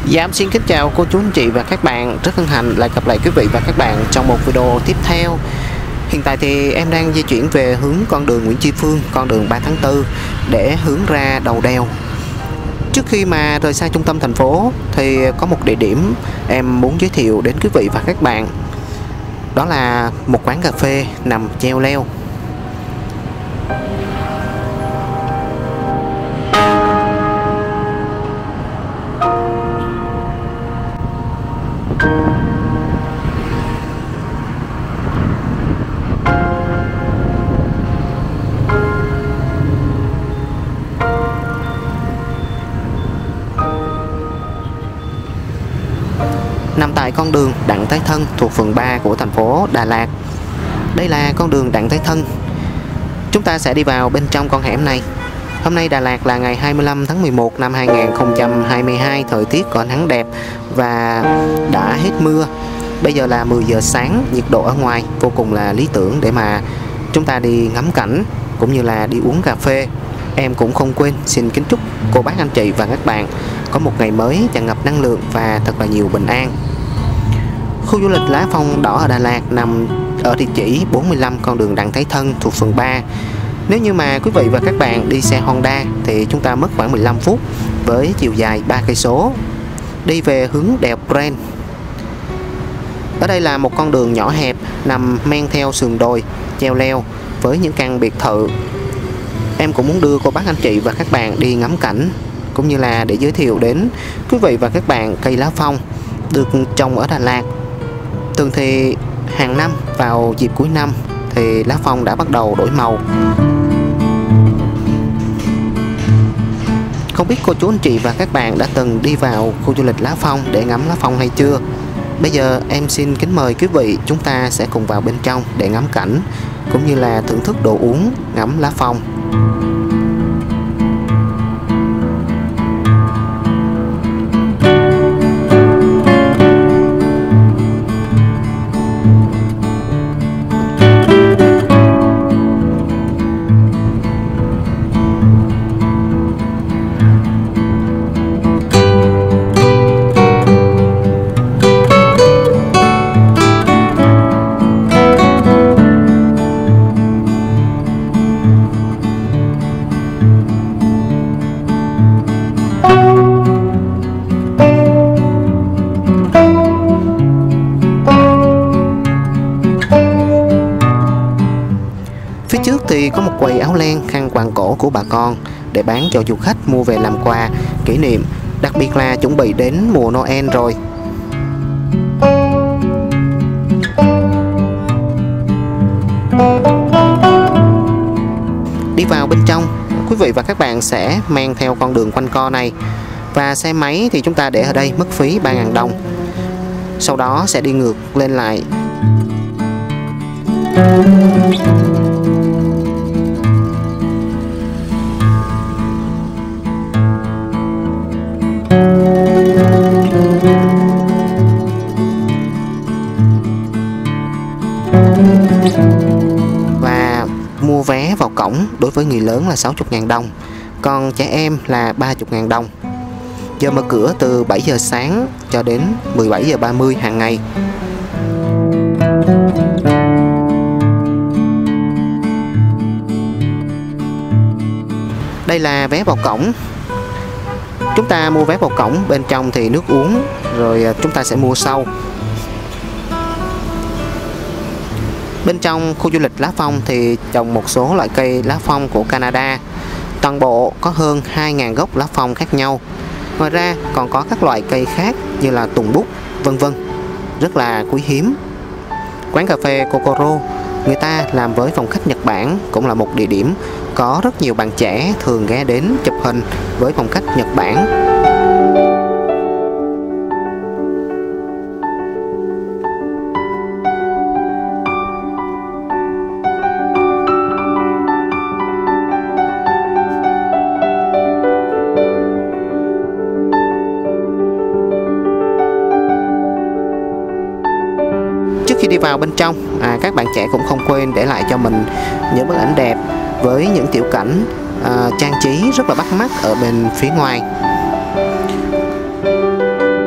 Dạ, xin kính chào cô chú anh chị và các bạn. Rất hân hạnh lại gặp lại quý vị và các bạn trong một video tiếp theo. Hiện tại thì em đang di chuyển về hướng con đường Nguyễn Tri Phương, con đường 3 tháng 4 để hướng ra đầu đèo. Trước khi mà rời xa trung tâm thành phố thì có một địa điểm em muốn giới thiệu đến quý vị và các bạn. Đó là một quán cà phê nằm treo leo. Nằm tại con đường Đặng Thái Thân thuộc phường 3 của thành phố Đà Lạt. Đây là con đường Đặng Thái Thân. Chúng ta sẽ đi vào bên trong con hẻm này. Hôm nay Đà Lạt là ngày 25 tháng 11 năm 2022, thời tiết có nắng đẹp và đã hết mưa. Bây giờ là 10 giờ sáng, nhiệt độ ở ngoài vô cùng là lý tưởng để mà chúng ta đi ngắm cảnh cũng như là đi uống cà phê. Em cũng không quên xin kính chúc cô bác anh chị và các bạn có một ngày mới tràn ngập năng lượng và thật là nhiều bình an. Khu du lịch Lá Phong Đỏ ở Đà Lạt nằm ở địa chỉ 45 con đường Đặng Thái Thân thuộc phường 3. Nếu như mà quý vị và các bạn đi xe Honda thì chúng ta mất khoảng 15 phút với chiều dài 3 cây số đi về hướng đèo Pren. Ở đây là một con đường nhỏ hẹp nằm men theo sườn đồi treo leo với những căn biệt thự. Em cũng muốn đưa cô bác anh chị và các bạn đi ngắm cảnh cũng như là để giới thiệu đến quý vị và các bạn cây lá phong được trồng ở Đà Lạt. Thường thì hàng năm vào dịp cuối năm thì lá phong đã bắt đầu đổi màu. Không biết cô chú anh chị và các bạn đã từng đi vào khu du lịch Lá Phong để ngắm lá phong hay chưa? Bây giờ em xin kính mời quý vị, chúng ta sẽ cùng vào bên trong để ngắm cảnh cũng như là thưởng thức đồ uống, ngắm lá phong. Phía trước thì có một quầy áo len, khăn quàng cổ của bà con để bán cho du khách mua về làm quà kỷ niệm, đặc biệt là chuẩn bị đến mùa Noel rồi. Đi vào bên trong, quý vị và các bạn sẽ men theo con đường quanh co này, và xe máy thì chúng ta để ở đây mất phí 3.000 đồng. Sau đó sẽ đi ngược lên lại. Và mua vé vào cổng đối với người lớn là 60.000 đồng, còn trẻ em là 30.000 đồng. Giờ mở cửa từ 7 giờ sáng cho đến 17 giờ 30 hàng ngày. Đây là vé vào cổng. Chúng ta mua vé vào cổng, bên trong thì nước uống rồi chúng ta sẽ mua sau. Bên trong khu du lịch Lá Phong thì trồng một số loại cây lá phong của Canada. Toàn bộ có hơn 2.000 gốc lá phong khác nhau. Ngoài ra còn có các loại cây khác như là tùng bút, vân vân, rất là quý hiếm. Quán cà phê Kokoro, người ta làm với phong cách Nhật Bản, cũng là một địa điểm có rất nhiều bạn trẻ thường ghé đến chụp hình với phong cách Nhật Bản. Trước khi đi vào bên trong, các bạn trẻ cũng không quên để lại cho mình những bức ảnh đẹp với những tiểu cảnh trang trí rất là bắt mắt ở bên phía ngoài.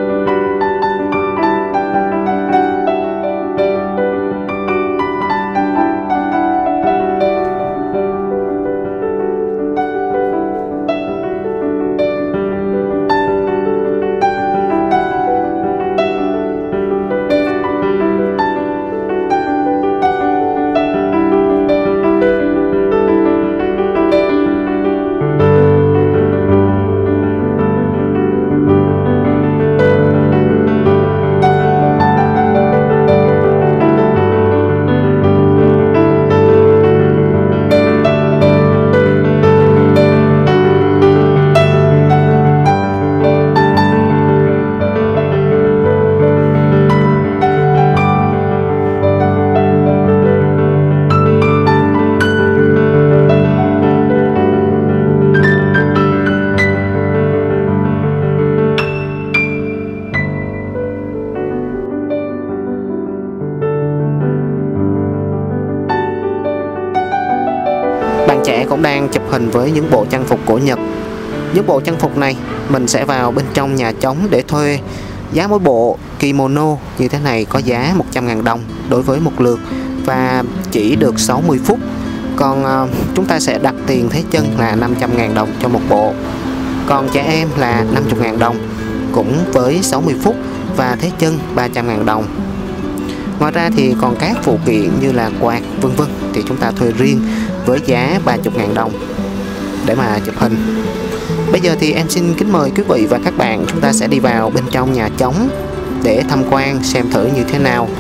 trẻ cũng đang chụp hình với những bộ trang phục của Nhật. Những bộ trang phục này mình sẽ vào bên trong nhà trống để thuê. Giá mỗi bộ kimono như thế này có giá 100.000 đồng đối với một lượt và chỉ được 60 phút. Còn chúng ta sẽ đặt tiền thế chân là 500.000 đồng cho một bộ. Còn trẻ em là 50.000 đồng cũng với 60 phút và thế chân 300.000 đồng. Ngoài ra thì còn các phụ kiện như là quạt vân vân thì chúng ta thuê riêng với giá 30.000 đồng để mà chụp hình. Bây giờ thì em xin kính mời quý vị và các bạn, chúng ta sẽ đi vào bên trong nhà trống để tham quan xem thử như thế nào.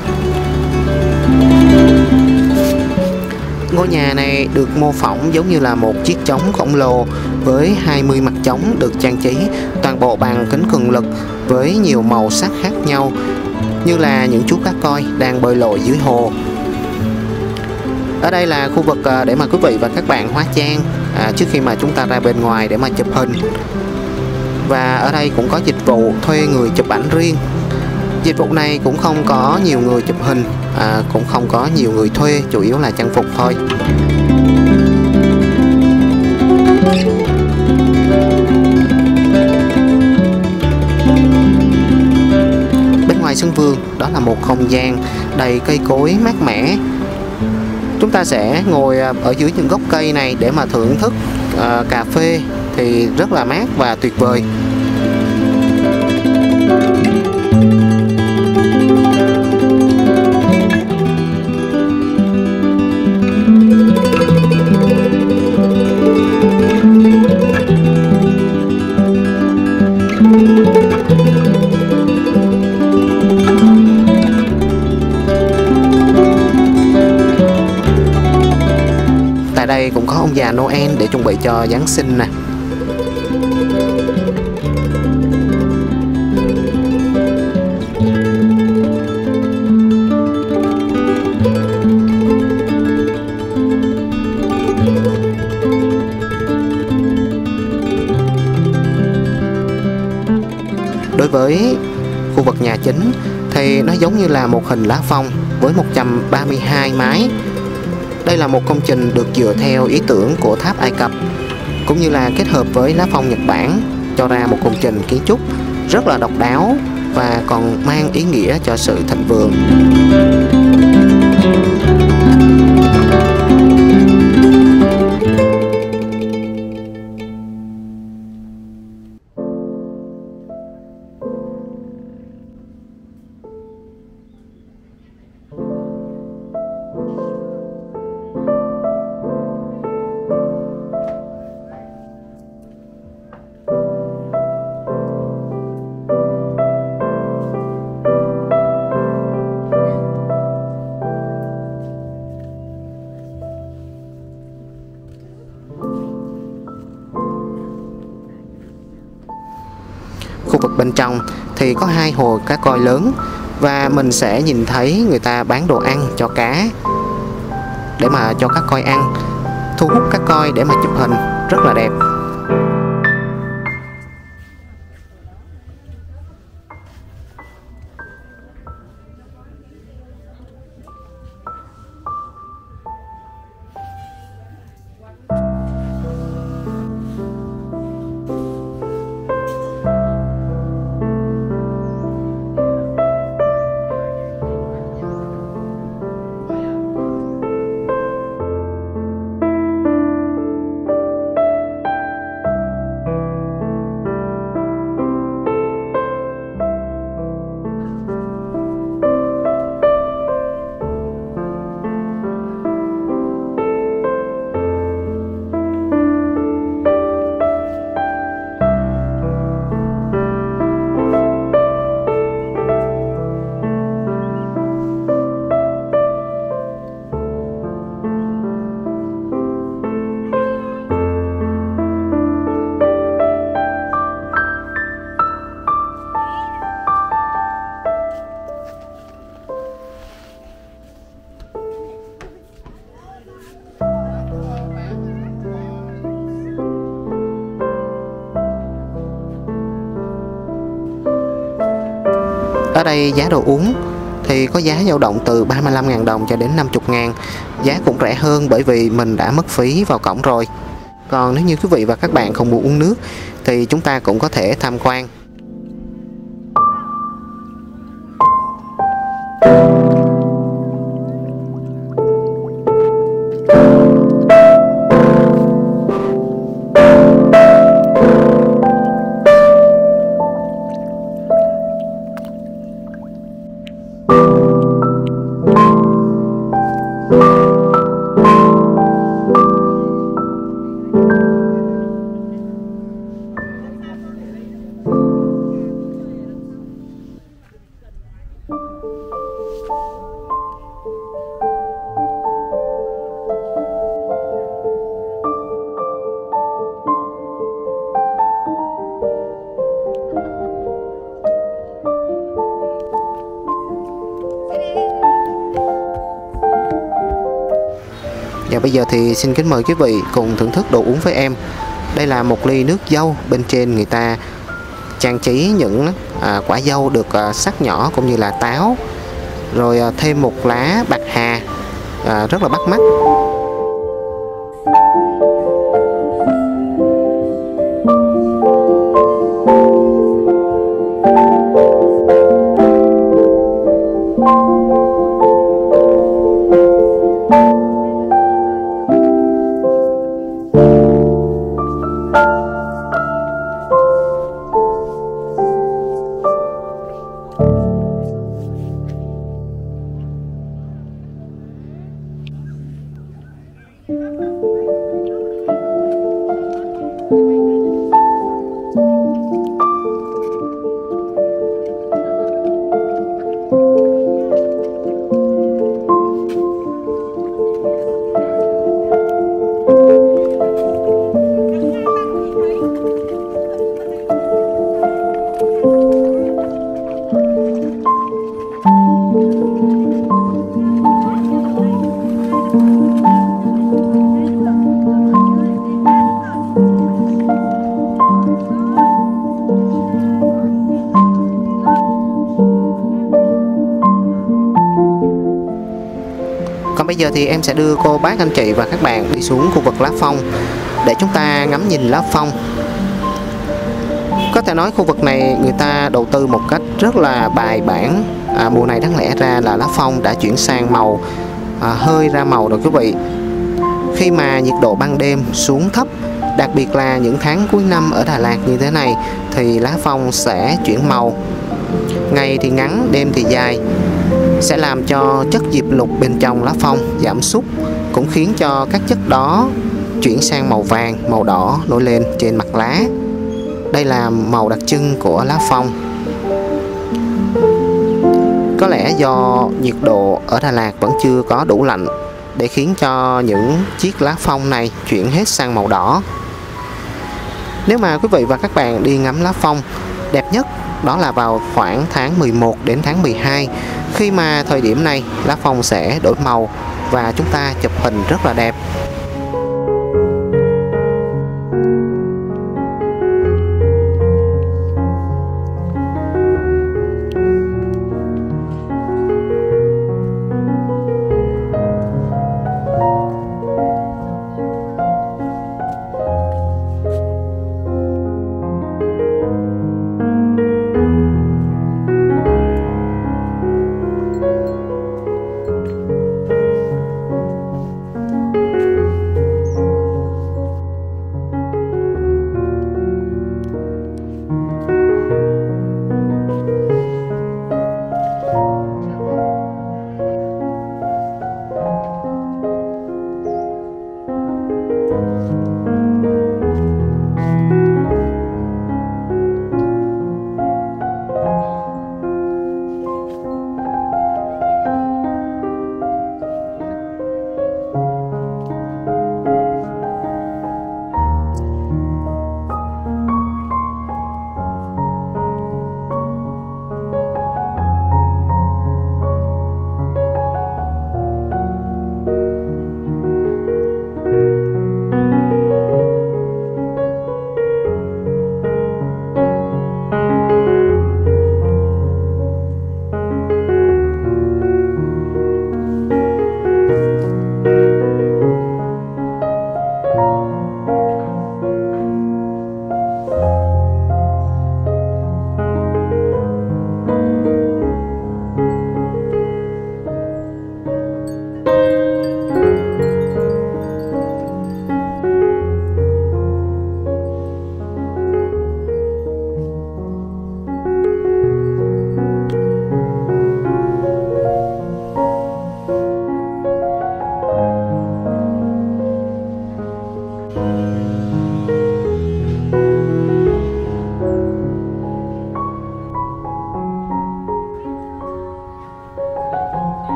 Ngôi nhà này được mô phỏng giống như là một chiếc trống khổng lồ với 20 mặt trống được trang trí toàn bộ bằng kính cường lực với nhiều màu sắc khác nhau, như là những chú cá koi đang bơi lội dưới hồ. Ở đây là khu vực để mà quý vị và các bạn hóa trang trước khi mà chúng ta ra bên ngoài để mà chụp hình. Và ở đây cũng có dịch vụ thuê người chụp ảnh riêng. Dịch vụ này cũng không có nhiều người chụp hình, cũng không có nhiều người thuê, chủ yếu là trang phục thôi. Bên ngoài sân vườn đó là một không gian đầy cây cối mát mẻ. Chúng ta sẽ ngồi ở dưới những gốc cây này để mà thưởng thức cà phê thì rất là mát và tuyệt vời. Tại đây cũng có ông già Noel để chuẩn bị cho Giáng sinh nè. Đối với khu vực nhà chính thì nó giống như là một hình lá phong với 132 mái. Đây là một công trình được dựa theo ý tưởng của tháp Ai Cập cũng như là kết hợp với lá phong Nhật Bản, cho ra một công trình kiến trúc rất là độc đáo và còn mang ý nghĩa cho sự thịnh vượng. Khu vực bên trong thì có 2 hồ cá koi lớn và mình sẽ nhìn thấy người ta bán đồ ăn cho cá để mà cho cá koi ăn, thu hút cá koi để mà chụp hình rất là đẹp. Ở đây giá đồ uống thì có giá dao động từ 35.000 đồng cho đến 50.000. Giá cũng rẻ hơn bởi vì mình đã mất phí vào cổng rồi. Còn nếu như quý vị và các bạn không muốn uống nước thì chúng ta cũng có thể tham quan. Và bây giờ thì xin kính mời quý vị cùng thưởng thức đồ uống với em. Đây là một ly nước dâu, bên trên người ta trang trí những quả dâu được sắc nhỏ cũng như là táo, rồi thêm một lá bạc hà rất là bắt mắt. Còn bây giờ thì em sẽ đưa cô bác anh chị và các bạn đi xuống khu vực Lá Phong để chúng ta ngắm nhìn lá phong. Có thể nói khu vực này người ta đầu tư một cách rất là bài bản. Mùa này đáng lẽ ra là lá phong đã chuyển sang màu hơi ra màu rồi quý vị. Khi mà nhiệt độ ban đêm xuống thấp, đặc biệt là những tháng cuối năm ở Đà Lạt như thế này, thì lá phong sẽ chuyển màu. Ngày thì ngắn, đêm thì dài, sẽ làm cho chất diệp lục bên trong lá phong giảm sút, cũng khiến cho các chất đó chuyển sang màu vàng, màu đỏ nổi lên trên mặt lá. Đây là màu đặc trưng của lá phong. Có lẽ do nhiệt độ ở Đà Lạt vẫn chưa có đủ lạnh để khiến cho những chiếc lá phong này chuyển hết sang màu đỏ. Nếu mà quý vị và các bạn đi ngắm lá phong, đẹp nhất đó là vào khoảng tháng 11 đến tháng 12. Khi mà thời điểm này lá phong sẽ đổi màu và chúng ta chụp hình rất là đẹp.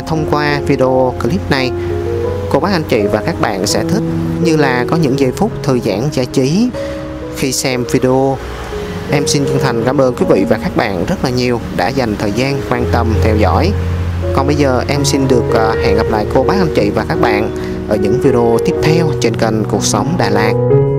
thông qua video clip này, cô bác anh chị và các bạn sẽ thích, như là có những giây phút thư giãn giải trí khi xem video. Em xin chân thành cảm ơn quý vị và các bạn rất là nhiều đã dành thời gian quan tâm theo dõi. Còn bây giờ em xin được hẹn gặp lại cô bác anh chị và các bạn ở những video tiếp theo trên kênh Cuộc Sống Đà Lạt.